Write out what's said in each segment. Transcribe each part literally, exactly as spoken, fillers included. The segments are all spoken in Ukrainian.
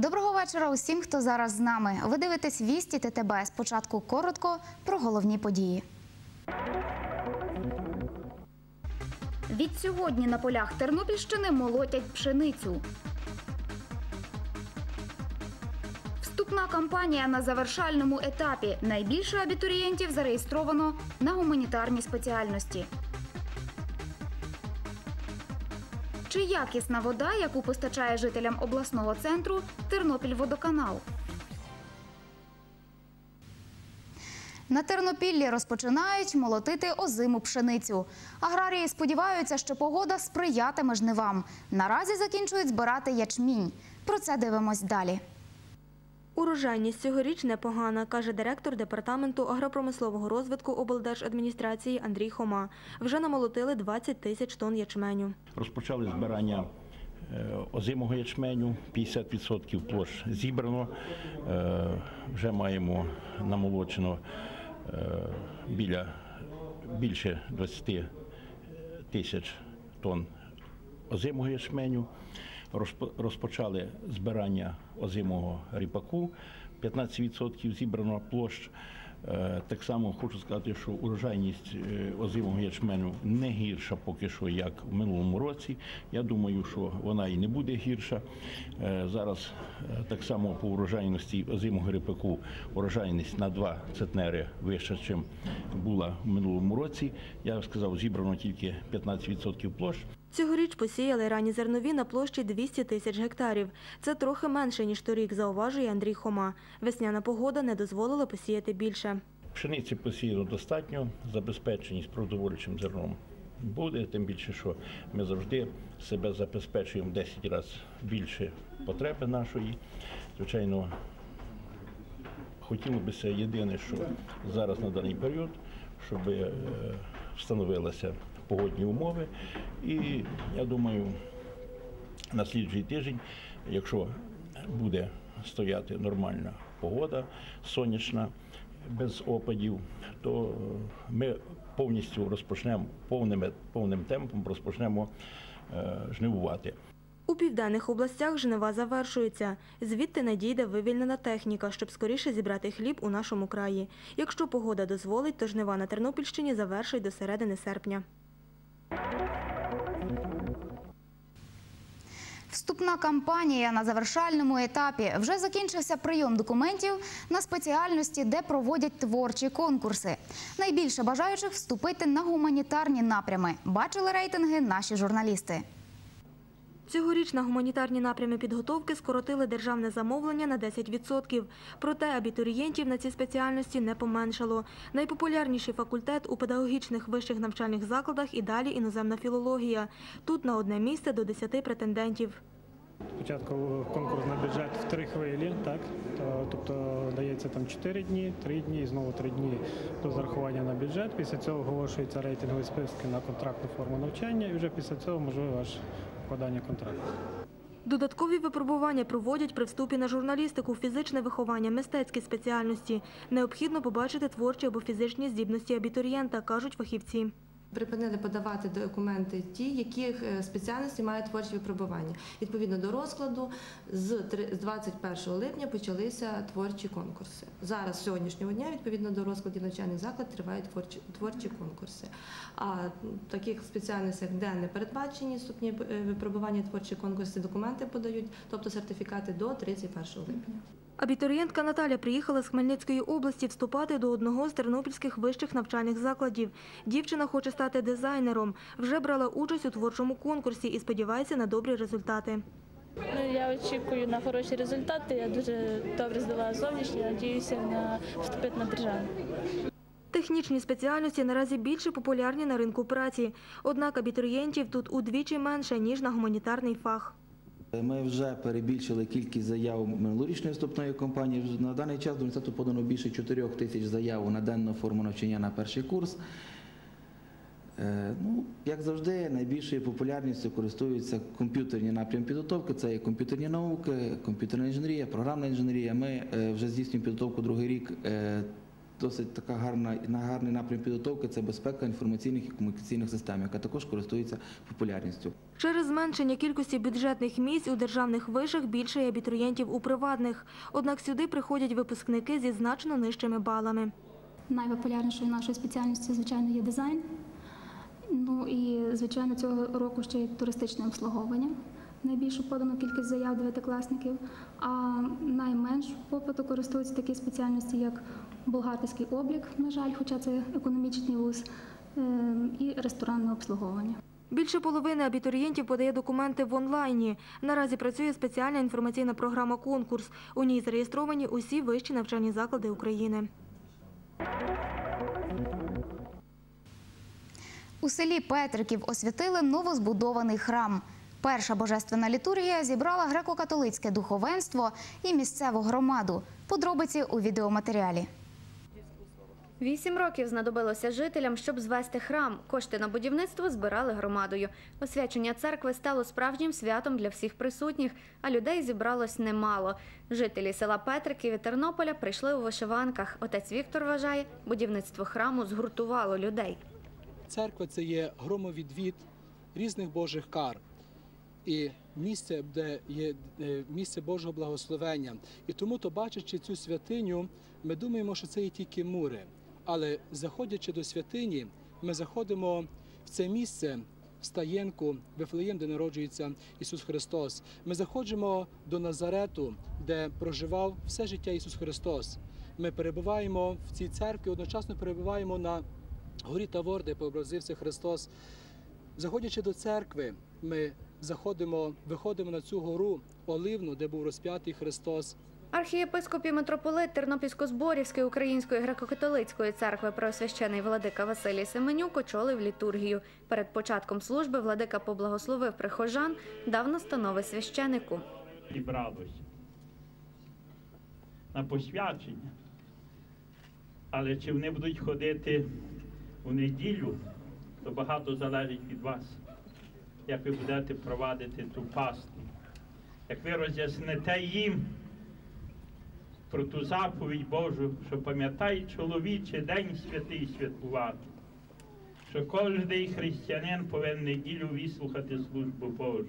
Доброго вечора усім, хто зараз з нами. Ви дивитесь «Вісті ТТБ». Спочатку коротко про головні події. Відсьогодні на полях Тернопільщини молотять пшеницю. Вступна кампанія на завершальному етапі. Найбільше абітурієнтів зареєстровано на гуманітарній спеціальності. Чи якісна вода, яку постачає жителям обласного центру Тернопільводоканал? На Тернопіллі розпочинають молотити озиму пшеницю. Аграрії сподіваються, що погода сприятиме жнивам. Наразі закінчують збирати ячмінь. Про це дивимось далі. Урожайність цьогоріч непогана, каже директор департаменту агропромислового розвитку облдержадміністрації Андрій Хома. Вже намолотили двадцять тисяч тонн ячменю. Розпочали збирання озимого ячменю, п'ятдесят відсотків площ зібрано. Вже маємо намолочено біля, більше двадцять тисяч тонн озимого ячменю. Розпочали збирання озимого ріпаку, п'ятнадцять відсотків зібрано площ. Так само хочу сказати, що урожайність озимого ячменю не гірша поки що, як в минулому році. Я думаю, що вона і не буде гірша. Зараз так само по урожайності озимого ріпаку урожайність на два центнери вища, ніж була в минулому році. Я сказав, зібрано тільки п'ятнадцять відсотків площ. Цьогоріч посіяли ранні зернові на площі двісті тисяч гектарів. Це трохи менше, ніж торік, зауважує Андрій Хома. Весняна погода не дозволила посіяти більше. Пшениці посіяно достатньо, забезпеченість продовольчим зерном буде, тим більше, що ми завжди себе забезпечуємо в десять разів більше потреби нашої. Звичайно, хотілося б єдине, що зараз на даний період, щоб встановилися погодні умови. І я думаю, на слідчий тиждень, якщо буде стояти нормальна погода, сонячна, без опадів, то ми повністю розпочнемо, повним, повним темпом розпочнемо е, жнивувати. У південних областях жнива завершується. Звідти надійде вивільнена техніка, щоб скоріше зібрати хліб у нашому краї. Якщо погода дозволить, то жнива на Тернопільщині завершить до середини серпня. Вступна кампанія на завершальному етапі. Вже закінчився прийом документів на спеціальності, де проводять творчі конкурси. Найбільше бажаючих вступити на гуманітарні напрями. Бачили рейтинги наші журналісти. Цьогоріч на гуманітарні напрями підготовки скоротили державне замовлення на десять відсотків. Проте абітурієнтів на ці спеціальності не поменшало. Найпопулярніший факультет у педагогічних вищих навчальних закладах і далі іноземна філологія. Тут на одне місце до десяти претендентів. Спочатку конкурс на бюджет в три хвилі, так? Тобто дається там чотири дні, три дні і знову три дні до зарахування на бюджет. Після цього оголошуються рейтингові списки на контрактну форму навчання і вже після цього можливо аж укладання контракту. Додаткові випробування проводять при вступі на журналістику, фізичне виховання, мистецькі спеціальності. Необхідно побачити творчі або фізичні здібності абітурієнта, кажуть фахівці. Припинили подавати документи ті, яких спеціальності мають творчі випробування. Відповідно до розкладу, з двадцять першого липня почалися творчі конкурси. Зараз, з сьогоднішнього дня, відповідно до розкладів навчальних закладів, тривають творчі, творчі конкурси. А таких спеціальностях, де не передбачені вступні випробування, творчі конкурси, документи подають, тобто сертифікати до тридцять першого липня. Абітурієнтка Наталя приїхала з Хмельницької області вступати до одного з тернопільських вищих навчальних закладів. Дівчина хоче стати дизайнером. Вже брала участь у творчому конкурсі і сподівається на добрі результати. Я очікую на хороші результати. Я дуже добре здала зовнішнє, надіюся на вступити на державну. Технічні спеціальності наразі більше популярні на ринку праці. Однак абітурієнтів тут удвічі менше, ніж на гуманітарний фах. Ми вже перебільшили кількість заяв минулорічної вступної кампанії. На даний час до університету подано більше чотирьох тисяч заяв на денну форму навчання на перший курс. Ну, як завжди, найбільшою популярністю користуються комп'ютерні напрями підготовки. Це є комп'ютерні науки, комп'ютерна інженерія, програмна інженерія. Ми вже здійснюємо підготовку другий рік досить така гарна, гарний напрям підготовки – це безпека інформаційних і комунікаційних систем, яка також користується популярністю. Через зменшення кількості бюджетних місць у державних вишах більше є абітурієнтів у приватних. Однак сюди приходять випускники зі значно нижчими балами. Найпопулярнішою нашою спеціальністю, звичайно, є дизайн. Ну і, звичайно, цього року ще й туристичне обслуговування. Найбільшу подану кількість заяв дев'ятикласників, а найменш попиту користуються такі спеціальності, як бухгалтерський облік, на жаль, хоча це економічний вуз, і ресторанне обслуговування. Більше половини абітурієнтів подає документи в онлайні. Наразі працює спеціальна інформаційна програма «Конкурс». У ній зареєстровані усі вищі навчальні заклади України. У селі Петриків освятили новозбудований храм. Перша божественна літургія зібрала греко-католицьке духовенство і місцеву громаду. Подробиці у відеоматеріалі. Вісім років знадобилося жителям, щоб звести храм. Кошти на будівництво збирали громадою. Освячення церкви стало справжнім святом для всіх присутніх, а людей зібралось немало. Жителі села Петриків і Тернополя прийшли у вишиванках. Отець Віктор вважає, будівництво храму згуртувало людей. Церква – це є громовідвід різних Божих кар. І місце, де є місце Божого благословення. І тому, то бачачи цю святиню, ми думаємо, що це є тільки мури. Але заходячи до святині, ми заходимо в це місце, в Стаєнку, Вифлеєм, де народжується Ісус Христос. Ми заходимо до Назарету, де проживав все життя Ісус Христос. Ми перебуваємо в цій церкві, одночасно перебуваємо на горі Тавор, де преобразився Христос. Заходячи до церкви, ми заходимо, виходимо на цю гору Оливну, де був розп'ятий Христос. Архієпископ і митрополит Тернопільсько-Зборівської Української греко-католицької церкви преосвящений владика Василій Семенюк очолив літургію. Перед початком служби владика поблагословив прихожан, дав настанови священику. Зібралося на посвячення, але чи вони будуть ходити у неділю, то багато залежить від вас, як ви будете провадити ту пасту, як ви роз'ясните їм про ту заповідь Божу, що пам'ятай, чоловіче, день святий святкувати, що кожний християнин повинен неділю вислухати службу Божу.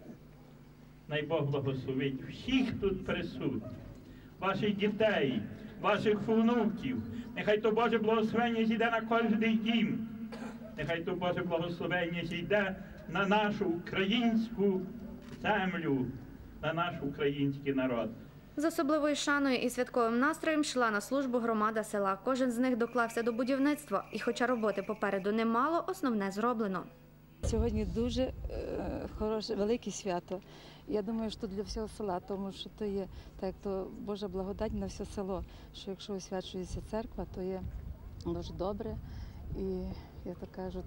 Най Бог благословить всіх тут присутніх, ваших дітей, ваших внуків. Нехай то Боже благословення зійде на кожний дім. Нехай то Боже благословення зійде на нашу українську землю, на наш український народ. З особливою шаною і святковим настроєм йшла на службу громада села. Кожен з них доклався до будівництва. І хоча роботи попереду немало, основне зроблено. Сьогодні дуже е, хороше, велике свято. Я думаю, що для всього села, тому що то є так, то Божа благодать на все село, що якщо освячується церква, то є дуже добре. І, як то кажуть,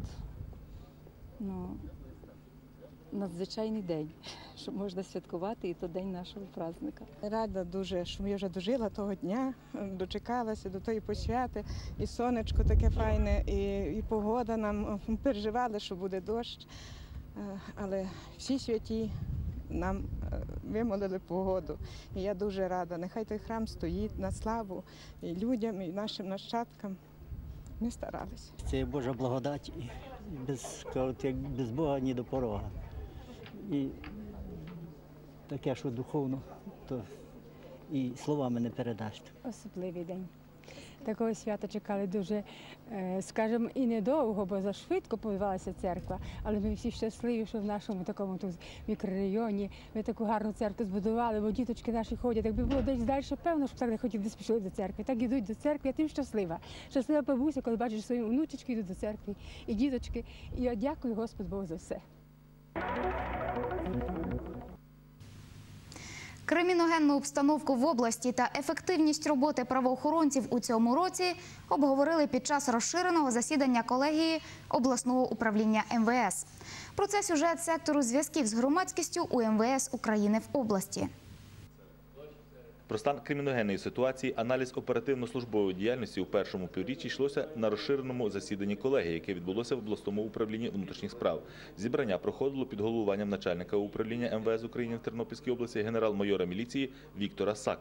ну, надзвичайний день, що можна святкувати, і то день нашого праздника. Рада дуже, що я вже дожила того дня, дочекалася до тої посвяти, і сонечко таке файне, і, і погода нам, переживали, що буде дощ, але всі святі нам вимолили погоду. І я дуже рада, нехай той храм стоїть на славу і людям, і нашим нащадкам. Ми старалися. Це Божа благодать, і без, як без Бога ні до порога. І таке, що духовно, то і словами не передаш. Особливий день. Такого свята чекали дуже, скажімо, і недовго, бо зашвидко побивалася церква. Але ми всі щасливі, що в нашому такому тут мікрорайоні ми таку гарну церкву збудували, бо діточки наші ходять. Якби було десь далі, певно, щоб так не хотіли, десь пішли до церкви. Так ідуть до церкви, я тим щаслива. Щаслива бабуся, коли бачиш, свої внучечки йдуть до церкви, і діточки. І я дякую Господу Богу за все. Криміногенну обстановку в області та ефективність роботи правоохоронців у цьому році обговорили під час розширеного засідання колегії обласного управління ем ве ес. Про це сюжет сектору зв'язків з громадськістю у ем ве ес України в області. Про стан криміногенної ситуації, аналіз оперативно-службової діяльності у першому півріччі йшлося на розширеному засіданні колегії, яке відбулося в обласному управлінні внутрішніх справ. Зібрання проходило під головуванням начальника управління ем ве ес України в Тернопільській області генерал-майора міліції Віктора Сака.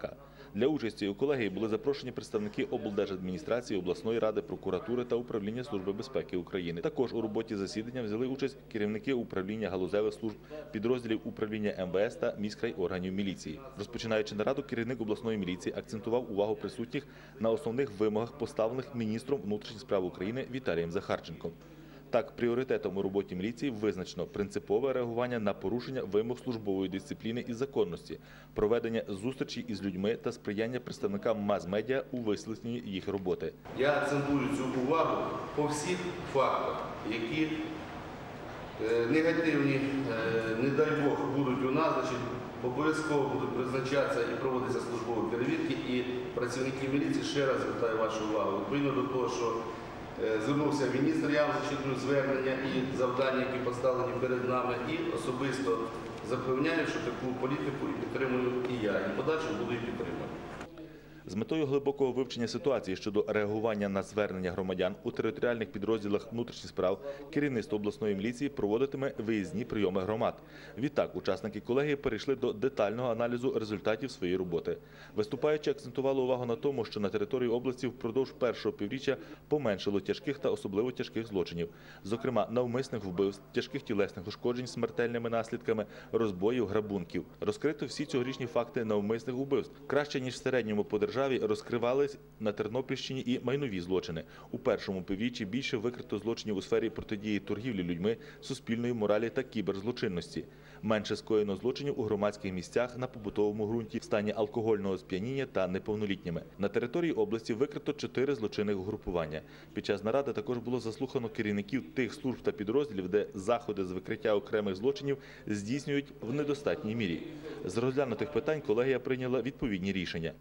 Для участі у колегії були запрошені представники облдержадміністрації, обласної ради, прокуратури та управління Служби безпеки України. Також у роботі засідання взяли участь керівники управління галузевих служб, підрозділів управління ем ве ес та міськрайорганів міліції. Розпочинаючи нараду, керівник обласної міліції акцентував увагу присутніх на основних вимогах, поставлених міністром внутрішніх справ України Віталієм Захарченком. Так, пріоритетом у роботі міліції визначено принципове реагування на порушення вимог службової дисципліни і законності, проведення зустрічей із людьми та сприяння представникам мас-медіа у висвітленні їх роботи. Я акцентую цю увагу по всіх фактах, які негативні, не дай Бог, будуть у нас, значить, обов'язково будуть призначатися і проводитися службові перевірки, і працівники міліції, ще раз звертаю вашу увагу, відповідно до того, що звернувся міністр, я вам зачитую звернення і завдання, які поставлені перед нами, і особисто запевняю, що таку політику і підтримую і я, і подальше буду і підтримувати. З метою глибокого вивчення ситуації щодо реагування на звернення громадян у територіальних підрозділах внутрішніх справ керівництво обласної міліції проводитиме виїзні прийоми громад. Відтак, учасники колегії перейшли до детального аналізу результатів своєї роботи. Виступаючи, акцентували увагу на тому, що на території області впродовж першого півріччя поменшало тяжких та особливо тяжких злочинів. Зокрема, навмисних вбивств, тяжких тілесних ушкоджень з смертельними наслідками, розбоїв, грабунків. Розкрито всі цьогорічні факти навмисних вбивств. Краще, ніж в середньому по державі, розкривались на Тернопільщині і майнові злочини. У першому півріччі більше викрито злочинів у сфері протидії торгівлі людьми, суспільної моралі та кіберзлочинності. Менше скоєно злочинів у громадських місцях, на побутовому ґрунті, в стані алкогольного сп'яніння та неповнолітніми. На території області викрито чотири злочинних угрупування. Під час наради також було заслухано керівників тих служб та підрозділів, де заходи з викриття окремих злочинів здійснюють в недостатній мірі. З розглянутих питань колегія прийняла відповідні рішення.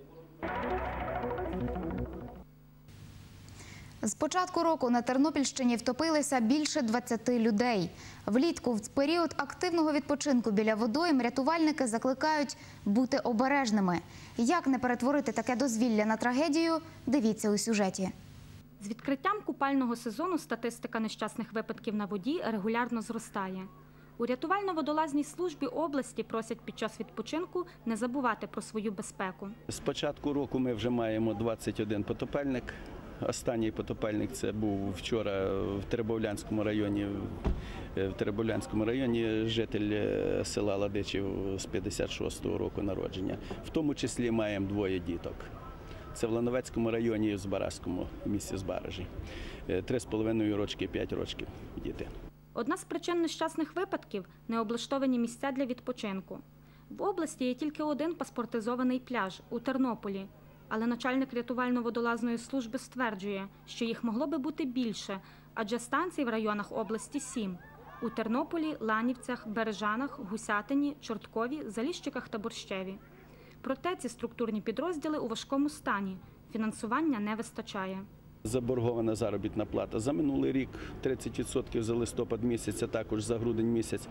З початку року на Тернопільщині втопилися більше двадцяти людей. Влітку, в період активного відпочинку біля водойм, рятувальники закликають бути обережними. Як не перетворити таке дозвілля на трагедію – дивіться у сюжеті. З відкриттям купального сезону статистика нещасних випадків на воді регулярно зростає. У рятувально-водолазній службі області просять під час відпочинку не забувати про свою безпеку. З початку року ми вже маємо двадцять один потопельник. Останній потопельник це був вчора в Теребовлянському районі. В Теребовлянському районі житель села Ладичів з п'ятдесят шостого року народження. В тому числі маємо двоє діток. Це в Лановецькому районі і в Збаразькому місті Збаражі. Три з половиною рочки, п'ять рочків діти. Одна з причин нещасних випадків – необлаштовані місця для відпочинку. В області є тільки один паспортизований пляж – у Тернополі. Але начальник рятувально-водолазної служби стверджує, що їх могло би бути більше, адже станцій в районах області сім – у Тернополі, Ланівцях, Бережанах, Гусятині, Чорткові, Заліщиках та Борщеві. Проте ці структурні підрозділи у важкому стані, фінансування не вистачає. Заборгована заробітна плата за минулий рік тридцять відсотків за листопад місяць, а також за грудень місяць.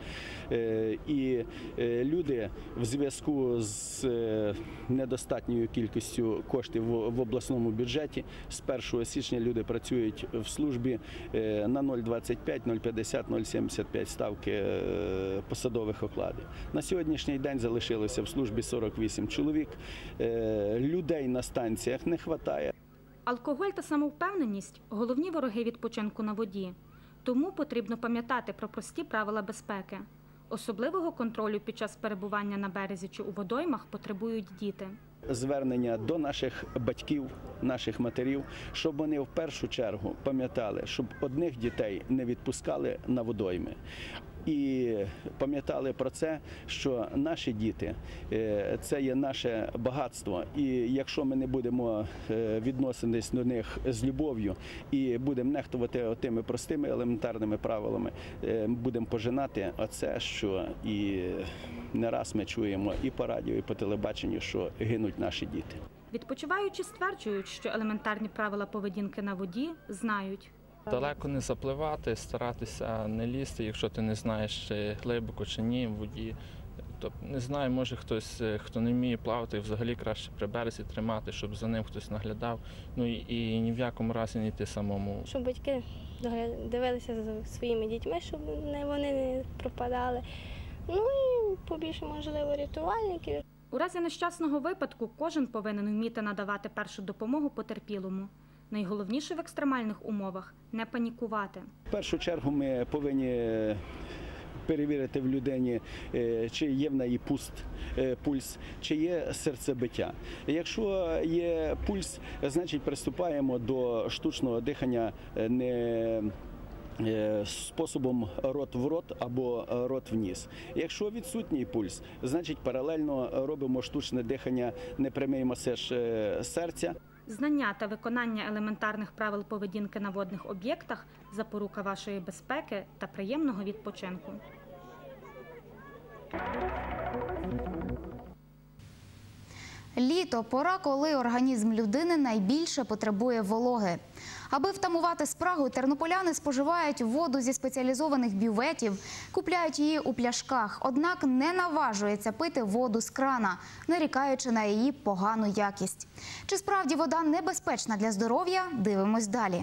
І люди в зв'язку з недостатньою кількістю коштів в обласному бюджеті з першого січня люди працюють в службі на нуль двадцять п'ять, нуль п'ятдесят, нуль сімдесят п'ять ставки посадових окладів. На сьогоднішній день залишилося в службі сорок вісім чоловік. Людей на станціях не вистачає. Алкоголь та самовпевненість – головні вороги відпочинку на воді. Тому потрібно пам'ятати про прості правила безпеки. Особливого контролю під час перебування на березі чи у водоймах потребують діти. Звернення до наших батьків, наших матерів, щоб вони в першу чергу пам'ятали, щоб одних дітей не відпускали на водойми. І пам'ятали про це, що наші діти – це є наше багатство. І якщо ми не будемо відноситись до них з любов'ю і будемо нехтувати тими простими елементарними правилами, будемо пожинати оце, що і не раз ми чуємо і по радіо, і по телебаченню, що гинуть наші діти. Відпочиваючі стверджують, що елементарні правила поведінки на воді знають. Далеко не запливати, старатися не лізти, якщо ти не знаєш, чи глибоко, чи ні в воді. Тобто, не знаю, може хтось, хто не вміє плавати, взагалі краще при березі тримати, щоб за ним хтось наглядав. Ну і, і ні в якому разі не йти самому. Щоб батьки дивилися за своїми дітьми, щоб вони не пропадали. Ну і побільше, можливо, рятувальників. У разі нещасного випадку кожен повинен вміти надавати першу допомогу потерпілому. Найголовніше в екстремальних умовах – не панікувати. В першу чергу ми повинні перевірити в людині, чи є в неї пуст, пульс, чи є серцебиття. Якщо є пульс, значить приступаємо до штучного дихання не способом рот в рот або рот в ніс. Якщо відсутній пульс, значить паралельно робимо штучне дихання, непрямий масаж серця. Знання та виконання елементарних правил поведінки на водних об'єктах – запорука вашої безпеки та приємного відпочинку. Літо – пора, коли організм людини найбільше потребує вологи. Аби втамувати спрагу, тернополяни споживають воду зі спеціалізованих бюветів, купляють її у пляшках, однак не наважуються пити воду з крана, нарікаючи на її погану якість. Чи справді вода небезпечна для здоров'я? Дивимось далі.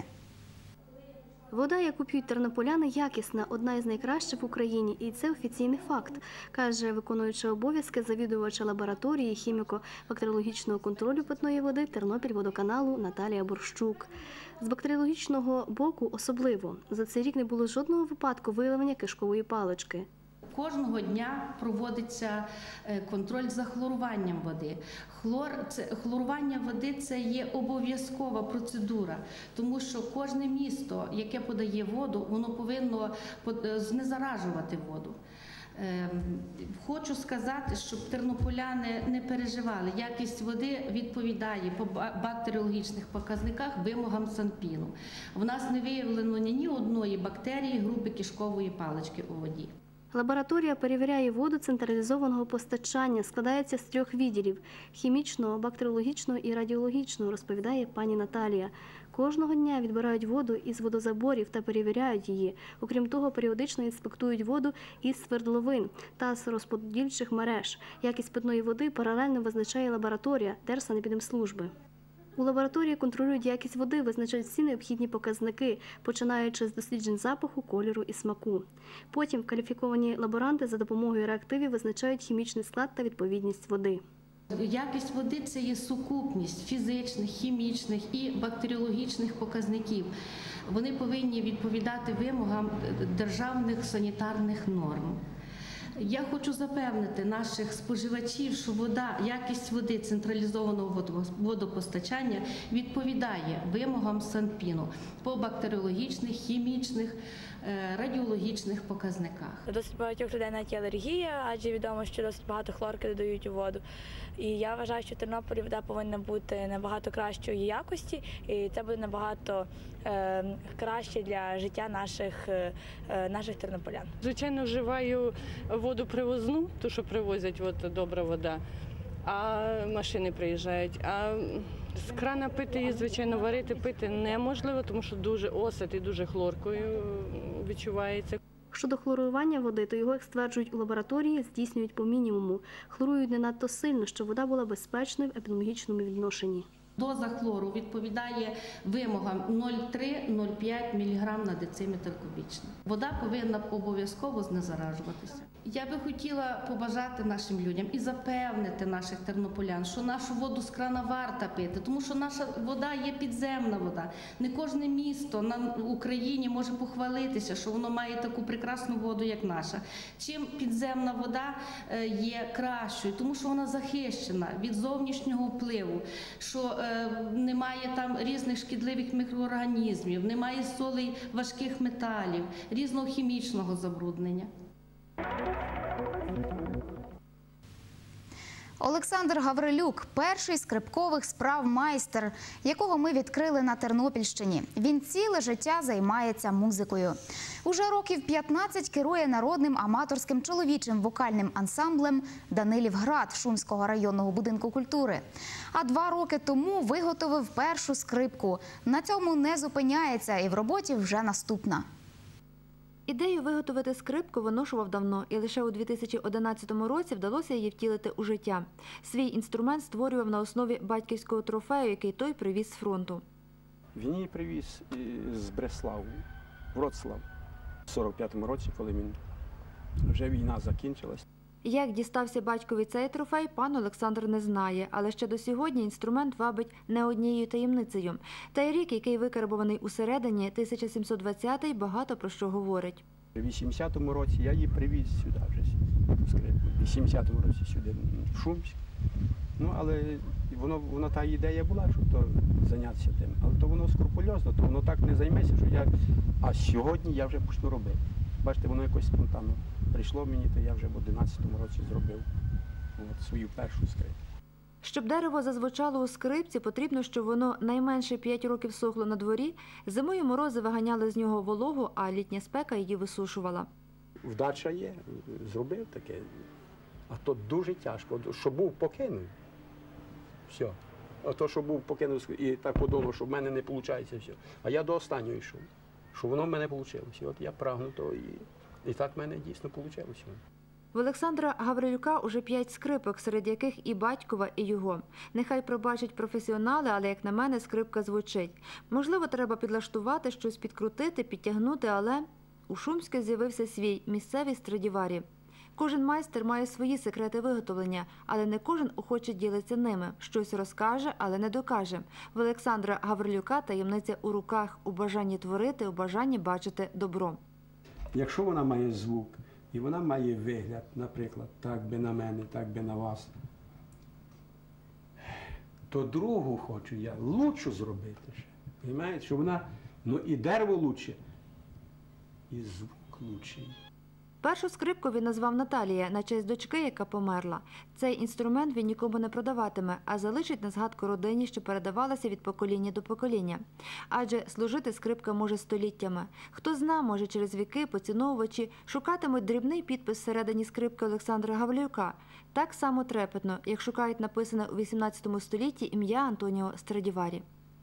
Вода, яку п'ють тернополяни, якісна, одна із найкращих в Україні, і це офіційний факт, каже виконуюча обов'язки завідувача лабораторії хіміко-бактеріологічного контролю питної води Тернопільводоканалу Наталія Борщук. З бактеріологічного боку особливо. За цей рік не було жодного випадку виявлення кишкової палички. Кожного дня проводиться контроль за хлоруванням води. Хлор, це, хлорування води – це є обов'язкова процедура, тому що кожне місто, яке подає воду, воно повинно знезаражувати воду. Хочу сказати, щоб тернополяни не переживали. Якість води відповідає по бактеріологічних показниках вимогам Санпіну. В нас не виявлено ні одної бактерії групи кишкової палички у воді. Лабораторія перевіряє воду централізованого постачання, складається з трьох відділів – хімічного, бактеріологічного і радіологічного, розповідає пані Наталія. Кожного дня відбирають воду із водозаборів та перевіряють її. Окрім того, періодично інспектують воду із свердловин та з розподільчих мереж. Якість питної води паралельно визначає лабораторія Держсанепідемслужби. У лабораторії контролюють якість води, визначають всі необхідні показники, починаючи з досліджень запаху, кольору і смаку. Потім кваліфіковані лаборанти за допомогою реактивів визначають хімічний склад та відповідність води. Якість води – це є сукупність фізичних, хімічних і бактеріологічних показників. Вони повинні відповідати вимогам державних санітарних норм. Я хочу запевнити наших споживачів, що вода, якість води централізованого водопостачання відповідає вимогам Санпіну по бактеріологічних, хімічних, радіологічних показниках. Досить багатьох людей навіть є алергія, адже відомо, що досить багато хлорки додають у воду. І я вважаю, що в Тернополі вода повинна бути набагато кращої якості, і це буде набагато е, краще для життя наших, е, наших тернополян. Звичайно, вживаю воду привозну, ту, що привозять, от, добра вода, а машини приїжджають. А з крана пити її, звичайно, варити, пити неможливо, тому що дуже осад і дуже хлоркою відчувається. Щодо хлорування води, то його, як стверджують у лабораторії, здійснюють по мінімуму. Хлорують не надто сильно, щоб вода була безпечною в епідеміологічному відношенні. Доза хлору відповідає вимогам нуль цілих три - нуль цілих п'ять міліграм на дециметр кубічний. Вода повинна обов'язково знезаражуватися. Я би хотіла побажати нашим людям і запевнити наших тернополян, що нашу воду з крана варто пити, тому що наша вода є підземна вода. Не кожне місто на Україні може похвалитися, що воно має таку прекрасну воду, як наша. Чим підземна вода є кращою, тому що вона захищена від зовнішнього впливу, що немає там різних шкідливих мікроорганізмів, немає солей важких металів, різного хімічного забруднення. Олександр Гаврилюк – перший скрипкових справ майстер, якого ми відкрили на Тернопільщині. Він ціле життя займається музикою. Уже років п'ятнадцять керує народним аматорським чоловічим вокальним ансамблем «Данилівград» Шумського районного будинку культури. А два роки тому виготовив першу скрипку. На цьому не зупиняється і в роботі вже наступна. Ідею виготовити скрипку виношував давно, і лише у дві тисячі одинадцятому році вдалося її втілити у життя. Свій інструмент створював на основі батьківського трофею, який той привіз з фронту. Він її привіз з Бреславу, Вроцлав, в сорок п'ятому році, коли він, вже війна закінчилась. Як дістався батькові цей трофей, пан Олександр не знає, але ще до сьогодні інструмент вабить не однією таємницею. Та й рік, який викарбований усередині, тисяча сімсот двадцятий, багато про що говорить. У вісімдесятому році я її привіз сюди вже, скрипку. У вісімдесятому році сюди, в Шумськ. Ну, але воно, воно та ідея була, щоб то зайнятися тим. Але то воно скрупульозно, то воно так не займеться, що я... А сьогодні я вже почну робити. Бачите, воно якось спонтанно прийшло мені, то я вже в одинадцятому році зробив от, свою першу скрипку. Щоб дерево зазвучало у скрипці, потрібно, щоб воно найменше п'ять років сохло на дворі, зимою морози виганяли з нього вологу, а літня спека її висушувала. Вдача є, зробив таке, а то дуже тяжко, що був покинув, все. А то, що був покинув і так подумав, що в мене не виходить, все. А я до останнього йшов, що воно в мене вийшло. От я прагну то і, і так в мене дійсно вийшло. В Олександра Гаврилюка уже п'ять скрипок, серед яких і батькова, і його. Нехай пробачать професіонали, але, як на мене, скрипка звучить. Можливо, треба підлаштувати, щось підкрутити, підтягнути, але у Шумську з'явився свій місцевий Страдіварі. Кожен майстер має свої секрети виготовлення, але не кожен охоче ділиться ними. Щось розкаже, але не докаже. В Олександра Гаврилюка таємниця у руках, у бажанні творити, у бажанні бачити добро. Якщо вона має звук, і вона має вигляд, наприклад, так би на мене, так би на вас, то другу хочу я лучшу зробити ще. Розумієте, що вона, ну і дерево лучше, і звук лучший. Першу скрипку він назвав Наталія, на честь дочки, яка померла. Цей інструмент він нікому не продаватиме, а залишить на згадку родині, що передавалася від покоління до покоління. Адже служити скрипка може століттями. Хто зна, може через віки поціновувачі шукатимуть дрібний підпис всередині скрипки Олександра Гаврилюка. Так само трепетно, як шукають написане у вісімнадцятому столітті ім'я Антоніо Страдіварі.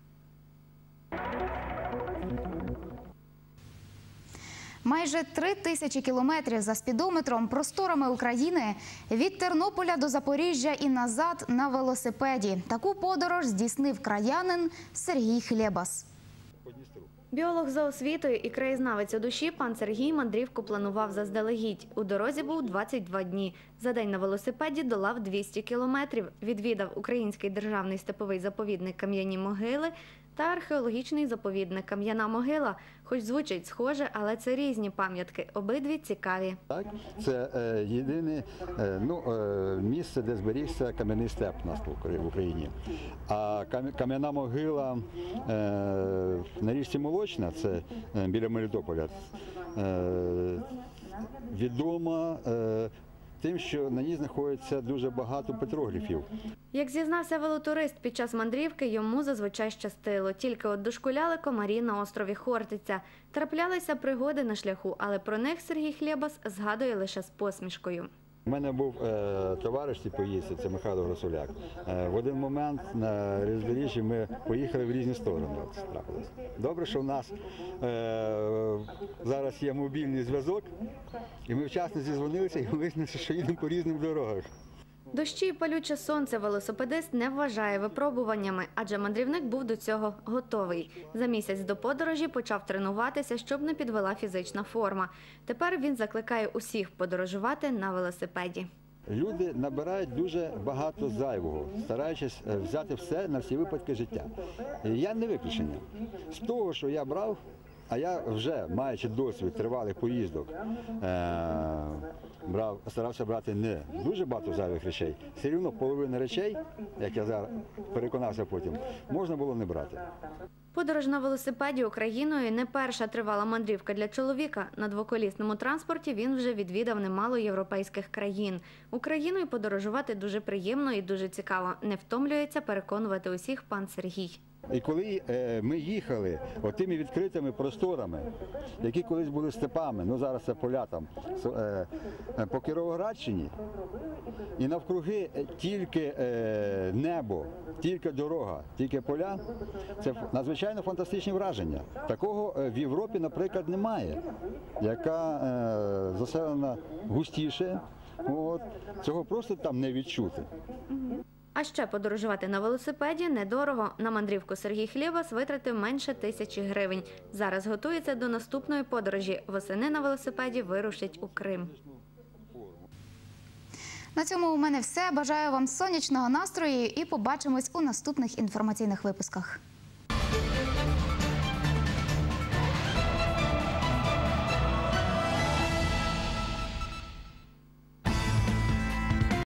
Майже три тисячі кілометрів за спідометром просторами України від Тернополя до Запоріжжя і назад на велосипеді. Таку подорож здійснив краянин Сергій Хлєбас. Біолог за освітою і краєзнавець у душі пан Сергій мандрівку планував заздалегідь. У дорозі був двадцять два дні. За день на велосипеді долав двісті кілометрів. Відвідав Український державний степовий заповідник Кам'яні могили та археологічний заповідник Кам'яна могила. Хоч звучить схоже, але це різні пам'ятки. Обидві цікаві. Так, це е, єдине е, ну, е, місце, де зберігся кам'яний степ у нас в Україні. А Кам'яна могила е, на річці Молочна, це е, біля Мелітополя, е, відома е, тим, що на ній знаходиться дуже багато петрогліфів. Як зізнався велотурист, під час мандрівки йому зазвичай щастило. Тільки от дошкуляли комарі на острові Хортиця. Траплялися пригоди на шляху, але про них Сергій Хлєбас згадує лише з посмішкою. У мене був е, товариш по поїздці, це Михайло Гросуляк. Е, в один момент на роздоріжжі ми поїхали в різні сторони. Добре, що в нас е, зараз є мобільний зв'язок, і ми вчасно зізвонилися і вияснили, що їдемо по різним дорогах. Дощі і палюче сонце велосипедист не вважає випробуваннями, адже мандрівник був до цього готовий. За місяць до подорожі почав тренуватися, щоб не підвела фізична форма. Тепер він закликає усіх подорожувати на велосипеді. Люди набирають дуже багато зайвого, стараючись взяти все на всі випадки життя. Я не виключення. З того, що я брав, а я вже, маючи досвід тривалих поїздок, брав, старався брати не дуже багато зайвих речей. Все одно половину речей, як я зараз переконався потім, можна було не брати. Подорож на велосипеді Україною – не перша тривала мандрівка для чоловіка. На двоколісному транспорті він вже відвідав немало європейських країн. Україною подорожувати дуже приємно і дуже цікаво. Не втомлюється переконувати усіх пан Сергій. І коли е, ми їхали отими відкритими просторами, які колись були степами, ну зараз це поля там, е, по Кіровоградщині, і навкруги тільки е, небо, тільки дорога, тільки поля, це надзвичайно фантастичні враження. Такого в Європі, наприклад, немає, яка е, заселена густіше, от, цього просто там не відчути. А ще подорожувати на велосипеді недорого. На мандрівку Сергій Хлєбас витратив менше тисячі гривень. Зараз готується до наступної подорожі. Восени на велосипеді вирушить у Крим. На цьому у мене все. Бажаю вам сонячного настрою і побачимось у наступних інформаційних випусках.